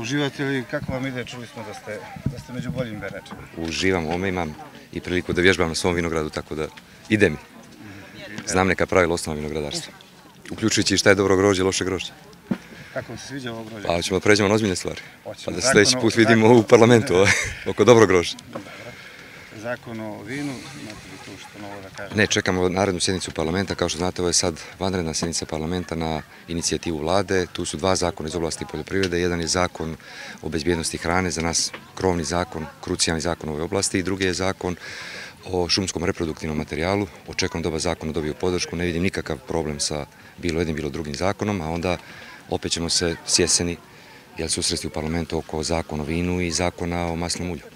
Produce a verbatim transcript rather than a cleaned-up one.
Uživate li, kako vam ide, čuli smo da ste, da ste među boljim beračima? Uživam, ome imam i priliku da vježbam na svom vinogradu, tako da ide mi. Znam neka pravila osnova vinogradarstva. Uključujući šta je dobro grožđe, loše grožđe. Kako vam se sviđa ovo grožđe? Pa ćemo da pređemo na ozbiljne stvari. Pa da sljedeći put vidimo u parlamentu oko dobro grožđe. Zakon o vinu, imate li tu što novo da kažete? Ne, čekamo narednu sjednicu parlamenta. Kao što znate, ovo je sad vanredna sjednica parlamenta na inicijativu vlade. Tu su dva zakona iz oblasti poljoprivrede. Jedan je zakon o bezbjednosti hrane, za nas krovni zakon, krucijalni zakon u ovoj oblasti, i drugi je zakon o šumskom reproduktivnom materijalu. Očekujem da oba zakona dobiju podršku, ne vidim nikakav problem sa bilo jednim, bilo drugim zakonom, a onda opet ćemo se s jeseni susresti u parlamentu oko zakona o vinu i zakona o masnom ulju.